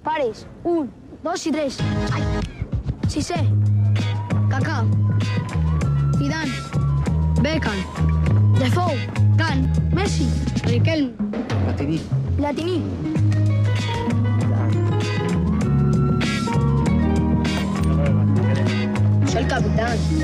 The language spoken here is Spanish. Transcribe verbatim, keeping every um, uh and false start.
Pares. Un, dos y tres. Cissé. Kaká. Zidane. Beckham. Defoe. Can. Messi. Riquelme. Platini. Platini. Soy el capitán.